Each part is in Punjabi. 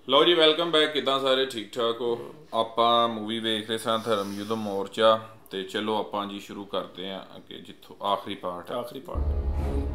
लो जी वेलकम बैक। किदा सारे ठीक ठाक हो। आपां मूवी वेख रहे सन धर्म युद्ध मोर्चा। तो चलो आपां जी शुरू करते हैं अगे जिथों आखिरी पार्ट है। आखिरी पार्ट।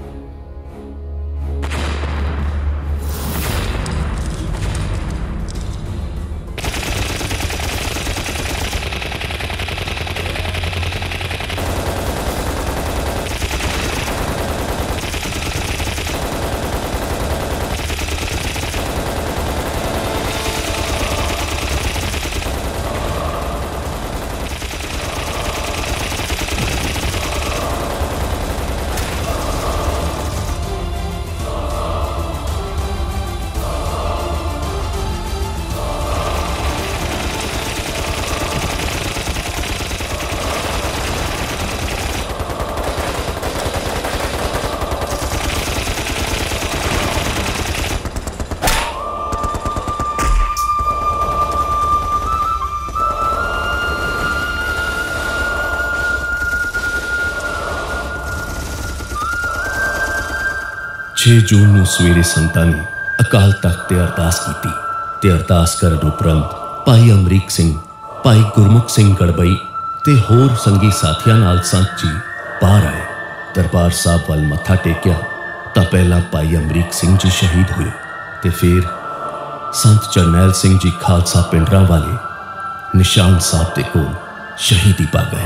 छे जून ਨੂੰ ਸਵੇਰੇ ਸੰਤਾਂ ਨੇ ਅਕਾਲ ਤਖਤ ਤੇ ਅਰਦਾਸ ਕੀਤੀ ਤੇ ਅਰਦਾਸ ਕਰਨ ਉਪਰੰਤ ਭਾਈ ਅਮਰੀਕ ਸਿੰਘ, ਭਾਈ ਗੁਰਮੁਖ ਸਿੰਘ ਗੜਬਈ ਤੇ ਹੋਰ ਸੰਗੀ ਸਾਥੀਆਂ ਨਾਲ ਸੰਤ ਜੀ ਬਾਹਰ ਆਏ। ਦਰਬਾਰ ਸਾਹਿਬ ਵੱਲ ਮੱਥਾ ਟੇਕਿਆ ਤਾਂ ਪਹਿਲਾਂ ਭਾਈ ਅਮਰੀਕ ਸਿੰਘ ਜੀ ਸ਼ਹੀਦ ਹੋਏ ਤੇ ਫਿਰ ਸੰਤ ਜਰਨੈਲ ਸਿੰਘ ਜੀ ਖਾਲਸਾ ਪਿੰਡਰਾਂ ਵਾਲੇ ਨਿਸ਼ਾਨ ਸਾਹਿਬ ਦੇ ਕੋਲ ਸ਼ਹੀਦੀ ਪਾ ਗਏ।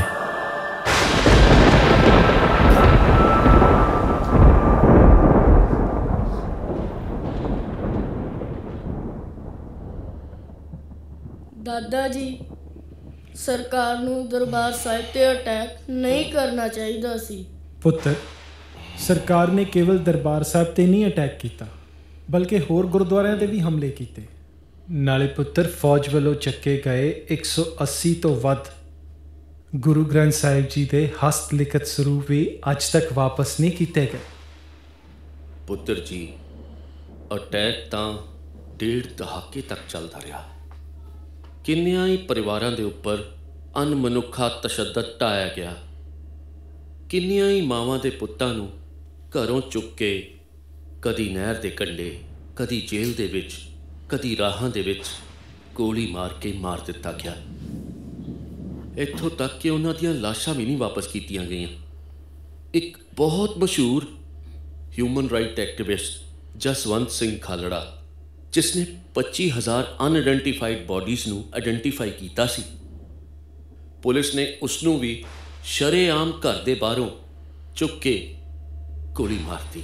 दादा जी सरकार नूं दरबार साहिब ते अटैक नहीं करना चाहिदा सी। पुत्र सरकार ने केवल दरबार साहब ते नहीं अटैक किया बल्कि होर गुरुद्वारियां ते भी हमले किए। नाले पुत्र फौज वालों चक्के गए 180 तो वध गुरु ग्रंथ साहिब जी के हस्त लिखित स्वरूप भी अज तक वापस नहीं किए गए। पुत्र जी अटैक तो 1.5 दहाके तक चलता रहा। किन्नियां ही परिवारां दे उपर अनमनुखा तशद्दद ढाया गया। किन्नियां ही मावां दे पुत्तां नूं घरों चुक के कदी नहर दे कंढे, कदी जेल दे विच, कदी राहां दे विच गोली मार के मार दिता गया। इत्थों तक कि उन्हां दीयां लाशां भी नहीं वापस कीतियां गईयां। एक बहुत मशहूर human right activist Jaswant Singh Khalra जिसने 25,000 अनआइडेंटिफाइड बॉडीज़ नूं आइडेंटिफाई कीता सी, पुलिस ने उसनूं भी शरेआम घर दे बाहरों चुक के गोली मारती।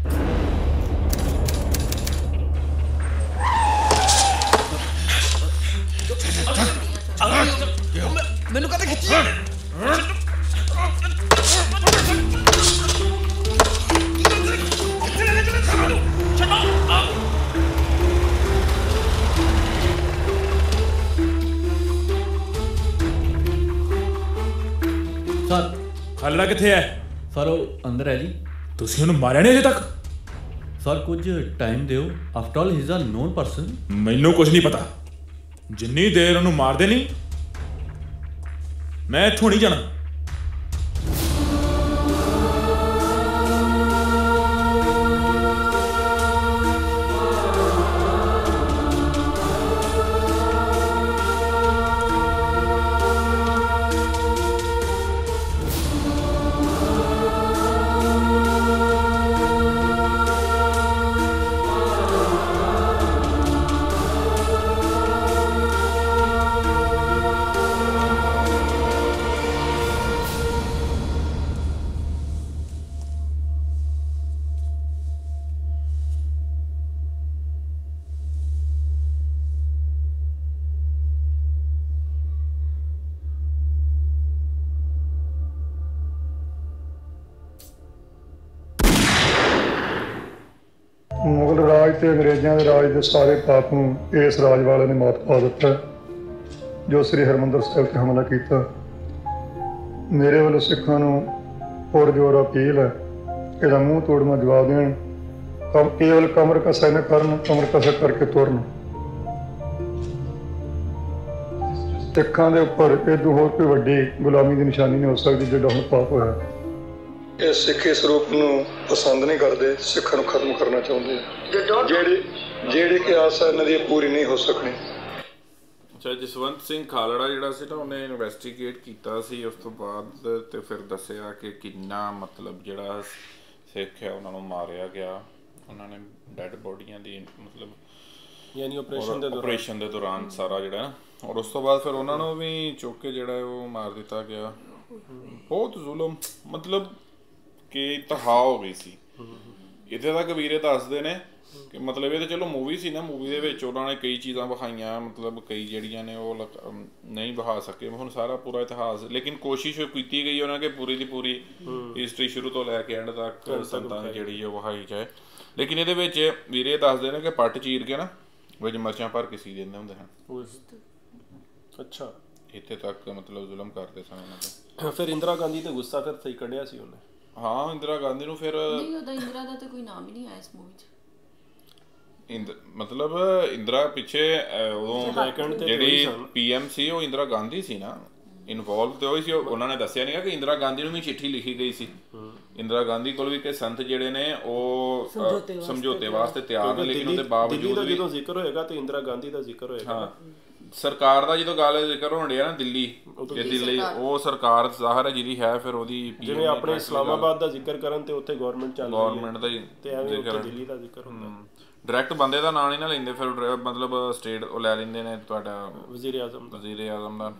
मैनू कहते खिच्ची सर खालड़ा किथे है? सर वो अंदर है जी। तुसीं उहनूं मारिया नहीं अजे तक? सर कुछ टाइम दिओ, after all he is a known person. मैनू कुछ नहीं पता। जिन्नी देर उहनूं मारदे नहीं मैं इत्थों नहीं जाना। मुगल राज ते अंग्रेज़ों के राज के सारे पाप नूं इस राज वाले ने मात पा दिता जो श्री हरमंदर साहिब ते हमला किया। मेरे वालों सिखां नूं पुरजोर अपील है इसदा मूँह तोड़मा जवाब देण। केवल कमर कसा न करन, कमर कसा करके तुरन। सिखां दे उपर इदों होर कोई वड्डी गुलामी की निशानी नहीं हो सकती जिहड़ा हुण पाप होया। ਇਹ ਸਿੱਖੀ ਸਰੂਪ ਨੂੰ ਪਸੰਦ ਨਹੀਂ ਕਰਦੇ, ਸਿੱਖਾਂ ਨੂੰ ਖਤਮ ਕਰਨਾ ਚਾਹੁੰਦੇ ਆ, ਜਿਹੜੀ ਕਿ ਆਸ ਇਹਨਾਂ ਦੀ ਪੂਰੀ ਨਹੀਂ ਹੋ ਸਕਣੀ। ਅੱਛਾ, ਜਸਵੰਤ ਸਿੰਘ ਖਾਲੜਾ ਜਿਹੜਾ ਸੀ ਨਾ, ਉਹਨੇ ਇਨਵੈਸਟੀਗੇਟ ਕੀਤਾ ਸੀ ਉਸ ਤੋਂ ਬਾਅਦ ਤੇ ਫਿਰ ਦੱਸਿਆ ਕਿ ਕਿੰਨਾ ਮਤਲਬ ਜਿਹੜਾ ਸਿੱਖ ਹੈ ਉਹਨਾਂ ਨੂੰ ਮਾਰਿਆ ਗਿਆ, ਉਹਨਾਂ ਨੇ ਡੈਡ ਬੋਡੀਆਂ ਦੀ ਮਤਲਬ ਯਾਨੀ ਆਪਰੇਸ਼ਨ ਦੇ ਦੌਰਾਨ ਸਾਰਾ ਜਿਹੜਾ ਨਾ, ਔਰ ਉਸ ਤੋਂ ਬਾਅਦ ਫਿਰ ਉਹਨਾਂ ਨੂੰ ਵੀ ਚੁੱਕ ਕੇ ਜਿਹੜਾ ਉਹ ਮਾਰ ਦਿੱਤਾ ਗਿਆ। ਬਹੁਤ ਜ਼ੁਲਮ ਮਤਲਬ ਕਿ ਤਹਾ ਹੋ ਗਈ ਸੀ। ਇੱਥੇ ਤੱਕ ਵੀਰੇ ਦੱਸਦੇ ਨੇ ਕਿ ਮਤਲਬ ਇਹ ਤਾਂ ਚਲੋ ਮੂਵੀ ਸੀ ਨਾ, ਮੂਵੀ ਦੇ ਵਿੱਚ ਉਹਨਾਂ ਨੇ ਕਈ ਚੀਜ਼ਾਂ ਵਿਖਾਈਆਂ, ਮਤਲਬ ਕਈ ਜਿਹੜੀਆਂ ਨੇ ਉਹ ਨਹੀਂ ਵਿਖਾ ਸਕੇ ਹੁਣ ਸਾਰਾ ਪੂਰਾ ਇਤਿਹਾਸ, ਲੇਕਿਨ ਕੋਸ਼ਿਸ਼ ਕੀਤੀ ਗਈ ਉਹਨਾਂ ਕਿ ਪੂਰੀ ਦੀ ਪੂਰੀ ਹਿਸਟਰੀ ਸ਼ੁਰੂ ਤੋਂ ਲੈ ਕੇ ਐਂਡ ਤੱਕ ਸੰਤਾਂ ਦੀ ਜਿਹੜੀ ਉਹ ਵਿਖਾਈ ਜਾਏ। ਲੇਕਿਨ ਇਹਦੇ ਵਿੱਚ ਵੀਰੇ ਦੱਸਦੇ ਨੇ ਕਿ ਪੱਟ ਚੀਰ ਕੇ ਨਾ ਵਿੱਚ ਮਿਰਚਾਂ ਭਰ ਕੇ ਸੀ ਦਿੰਦੇ ਹੁੰਦੇ ਹਨ। ਅੱਛਾ, ਇੱਥੇ ਤੱਕ ਮਤਲਬ ਜ਼ੁਲਮ ਕਰਦੇ ਸਨ ਉਹਨਾਂ ਤੇ। ਫਿਰ ਇੰਦਰਾ ਗਾਂਧੀ ਤੇ ਗੁੱਸਾ ਫਿਰ ਸਹੀ ਕੱਢਿਆ ਸੀ ਉਹਨੇ। ਹਾਂ, ਇੰਦਰਾ ਗਾਂਧੀ ਨੂੰ ਫਿਰ ਉਹਦਾ ਇੰਦਰਾ ਦਾ ਤਾਂ ਕੋਈ ਨਾਮ ਹੀ ਨਹੀਂ ਆਇਆ ਇਸ ਮੂਵੀ 'ਚ। ਮਤਲਬ ਇੰਦਰਾ ਪਿੱਛੇ ਉਦੋਂ ਜਿਹੜੀ PM ਸੀ ਉਹ ਇੰਦਰਾ ਗਾਂਧੀ ਸੀ ਨਾ, ਇਨਵੋਲਵ ਤੇ ਹੋਈ ਸੀ। ਉਹਨਾਂ ਨੇ ਦੱਸਿਆ ਨਹੀਂ ਕਿ ਇੰਦਰਾ ਗਾਂਧੀ ਨੂੰ ਵੀ ਚਿੱਠੀ ਲਿਖੀ ਗਈ ਸੀ ਇੰਦਰਾ ਗਾਂਧੀ ਕੋਲ ਵੀ ਕਿ ਸੰਤ ਜਿਹੜੇ ਨੇ ਉਹ ਸਮਝੌਤੇ ਵਾਸਤੇ ਤਿਆਰ ਨੇ, ਲੇਕਿਨ ਉਹਦੇ ਬਾਵਜੂਦ ਵੀ ਜਦੋਂ ਜ਼ਿਕਰ ਹੋਏਗਾ ਤੇ ਇੰਦਰਾ ਗਾਂਧੀ ਦਾ ਜ਼ਿਕਰ ਹੋਏਗਾ। ਹਾਂ, ਸਰਕਾਰ ਦਾ ਜਦੋਂ ਗੱਲ ਜ਼ਿਕਰ ਹੋਣ ਡਿਆ ਨਾ ਦਿੱਲੀ, ਕਿ ਦਿੱਲੀ ਉਹ ਸਰਕਾਰ ਜ਼ਾਹਰ ਹੈ ਜਿਹਦੀ ਹੈ, ਫਿਰ ਉਹਦੀ ਜਿਵੇਂ ਆਪਣੇ ਇਸਲਾਮਾਬਾਦ ਦਾ ਜ਼ਿਕਰ ਕਰਨ ਤੇ ਉੱਥੇ ਗਵਰਨਮੈਂਟ ਚੱਲ ਰਹੀ ਹੈ, ਗਵਰਨਮੈਂਟ ਦਾ ਤੇ ਐਵੇਂ ਉੱਥੇ ਦਿੱਲੀ ਦਾ ਜ਼ਿਕਰ ਹੁੰਦਾ। ਡਾਇਰੈਕਟ ਬੰਦੇ ਦਾ ਨਾਂ ਨਹੀਂ ਨਾ ਲੈਂਦੇ, ਫਿਰ ਮਤਲਬ ਸਟੇਟ ਉਹ ਲੈ ਲੈਂਦੇ ਨੇ ਤੁਹਾਡਾ ਵਜ਼ੀਰ ਆਜ਼ਮ ਦਾ।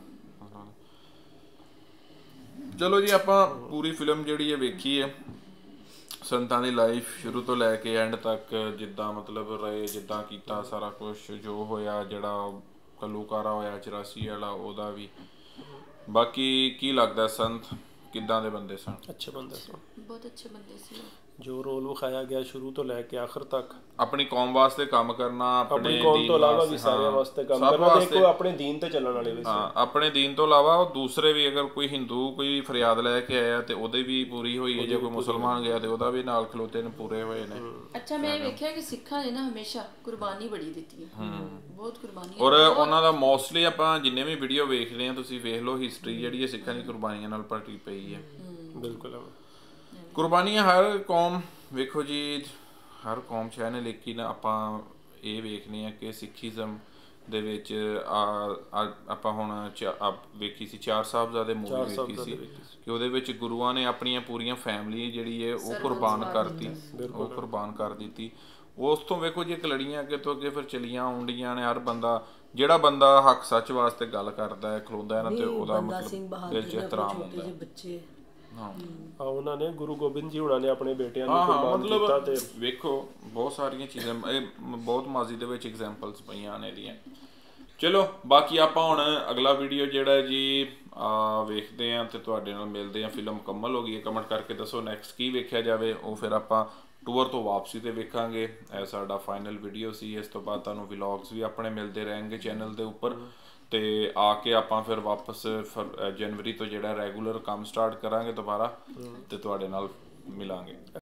ਚਲੋ ਜੀ, ਆਪਾਂ ਪੂਰੀ ਫਿਲਮ ਜਿਹੜੀ ਹੈ ਵੇਖੀ ਹੈ, ਸੰਤਾਂ ਦੀ ਲਾਈਫ ਸ਼ੁਰੂ ਤੋਂ ਲੈ ਕੇ ਐਂਡ ਤੱਕ, ਜਿੱਦਾਂ ਮਤਲਬ ਰਹੇ, ਜਿੱਦਾਂ ਕੀਤਾ ਸਾਰਾ ਕੁਝ ਜੋ ਹੋਇਆ, ਜਿਹੜਾ ਘੱਲੂਘਾਰਾ ਹੋਇਆ 84 ਵਾਲਾ, ਉਹਦਾ ਵੀ। ਬਾਕੀ ਕੀ ਲੱਗਦਾ ਸੰਤ ਕਿੱਦਾਂ ਦੇ ਬੰਦੇ ਸਨ? ਅੱਛੇ ਬੰਦੇ ਸਨ, ਬਹੁਤ ਅੱਛੇ ਬੰਦੇ ਸੀ। ਜੋ ਰੋਲ ਵਿਖਾਇਆ ਗਿਆ ਸ਼ੁਰੂ ਤੋਂ ਲੈ ਕੇ ਆਖਰ ਤੱਕ, ਆਪਣੀ ਕੌਮ ਵਾਸਤੇ ਕੰਮ ਕਰਨਾ, ਆਪਣੀ ਕੌਮ ਤੋਂ ਇਲਾਵਾ ਵੀ ਸਾਰਿਆਂ ਵਾਸਤੇ ਕੰਮ ਕਰਨਾ, ਦੇਖੋ ਆਪਣੇ ਦੀਨ ਤੇ ਚੱਲਣ ਵਾਲੇ ਵੀ। ਹਾਂ, ਆਪਣੇ ਦੀਨ ਤੋਂ ਇਲਾਵਾ ਉਹ ਦੂਸਰੇ ਵੀ, ਅਗਰ ਕੋਈ ਹਿੰਦੂ ਕੋਈ ਫਰਿਆਦ ਲੈ ਕੇ ਆਇਆ ਤੇ ਉਹਦੇ ਵੀ ਪੂਰੀ ਹੋਈ ਹੈ, ਜੇ ਕੋਈ ਮੁਸਲਮਾਨ ਗਿਆ ਤੇ ਉਹਦਾ ਵੀ ਨਾਲ ਖਲੋਤੇ ਨੇ, ਪੂਰੇ ਹੋਏ ਨੇ। ਅੱਛਾ, ਮੈਂ ਵੇਖਿਆ ਕਿ ਸਿੱਖਾਂ ਨੇ ਨਾ ਹਮੇਸ਼ਾ ਕੁਰਬਾਨੀ ਬੜੀ ਦਿੱਤੀ ਹੈ, ਬਹੁਤ ਕੁਰਬਾਨੀ। ਔਰ ਉਹਨਾਂ ਦਾ ਮੋਸਟਲੀ ਆਪਾਂ ਜਿੰਨੇ ਵੀ ਵੀਡੀਓ ਵੇਖਦੇ ਹਾਂ, ਤੁਸੀਂ ਵੇਖ ਲਓ, ਹਿਸਟਰੀ ਜਿਹੜੀ ਹੈ ਸਿੱਖਾਂ ਦੀ ਕੁਰਬਾਨੀਆਂ ਨਾਲ ਭਰੀ ਪਈ ਹੈ। ਬਿਲਕੁਲ, ਕੁਰਬਾਨੀਆਂ ਹਰ ਕੌਮ, ਵੇਖੋ ਜੀ, ਹਰ ਕੌਮ 'ਚ ਹੈ ਨੇ, ਲੇਕਿਨ ਆਪਾਂ ਇਹ ਵੇਖਦੇ ਹਾਂ ਕਿ ਸਿੱਖੀਜ਼ਮ ਦੇ ਵਿੱਚ ਆਪਾਂ ਹੁਣ ਵੇਖੀ ਸੀ ਚਾਰ ਸਾਹਿਬਜ਼ਾਦੇ ਮੂਵੀ ਵੇਖੀ ਸੀ, ਕਿ ਉਹਦੇ ਵਿੱਚ ਗੁਰੂਆਂ ਨੇ ਆਪਣੀਆਂ ਪੂਰੀਆਂ ਫੈਮਿਲੀ ਜਿਹੜੀ ਹੈ ਉਹ ਕੁਰਬਾਨ ਕਰ ਦਿੱਤੀ। ਉਸ ਤੋਂ ਵੇਖੋ ਜੀ, ਇੱਕ ਲੜੀਆਂ ਅੱਗੇ ਤੋਂ ਅੱਗੇ ਫਿਰ ਚਲੀਆਂ ਆਉਂਦੀਆਂ ਨੇ। ਹਰ ਬੰਦਾ, ਜਿਹੜਾ ਬੰਦਾ ਹੱਕ ਸੱਚ ਵਾਸਤੇ ਗੱਲ ਕਰਦਾ ਹੈ, ਖਲੋਂਦਾ ਹੈ ਨਾ, ਤੇ ਉਹਦਾ ਮਤਲਬ ਦਿਲ 'ਚ ਇਤਰਾਮ ਹੁੰਦਾ ਹੈ। ਉਹਨਾਂ ਨੇ ਗੁਰੂ ਗੋਬਿੰਦ ਜੀ ਹੁਣਾਂ ਨੇ ਆਪਣੇ ਬੇਟਿਆਂ ਨੂੰ ਕੁਰਬਾਨ ਕੀਤਾ। ਤੇ ਵੇਖੋ ਬਹੁਤ ਸਾਰੀਆਂ ਚੀਜ਼ਾਂ, ਇਹ ਬਹੁਤ ਮਾਜ਼ੀ ਦੇ ਵਿੱਚ ਐਗਜ਼ਾਮਪਲਸ ਪਈਆਂ ਨੇ ਇਹਦੀਆਂ। ਚਲੋ, ਬਾਕੀ ਆਪਾਂ ਹੁਣ ਅਗਲਾ ਵੀਡੀਓ ਜਿਹੜਾ ਜੀ ਵੇਖਦੇ ਹਾਂ ਤੇ ਤੁਹਾਡੇ ਨਾਲ ਮਿਲਦੇ ਹਾਂ। ਫਿਲਮ ਮੁਕੰਮਲ ਹੋ ਗਈ ਹੈ, ਕਮੈਂਟ ਕਰਕੇ ਦੱਸੋ ਨੈਕਸਟ ਕੀ ਵੇਖਿਆ ਜਾਵੇ, ਉਹ ਫਿਰ ਆਪਾਂ ਟੂਰ ਤੋਂ ਵਾਪਸੀ ਤੇ ਵੇਖਾਂਗੇ। ਇਹ ਸਾਡਾ ਫਾਈਨਲ ਵੀਡੀਓ ਸੀ। ਇਸ ਤੋਂ ਬਾਅਦ ਤੁਹਾਨੂੰ ਵਲੌਗਸ ਵੀ ਆਪਣੇ ਮਿਲਦੇ ਰਹਿਣਗੇ ਚੈਨਲ ਦੇ ਉੱਪਰ, ਤੇ ਆ ਕੇ ਆਪਾਂ ਫਿਰ ਵਾਪਸ ਜਨਵਰੀ ਤੋਂ ਜਿਹੜਾ ਰੈਗੂਲਰ ਕੰਮ ਸਟਾਰਟ ਕਰਾਂਗੇ ਦੁਬਾਰਾ, ਤੇ ਤੁਹਾਡੇ ਨਾਲ ਮਿਲਾਂਗੇ।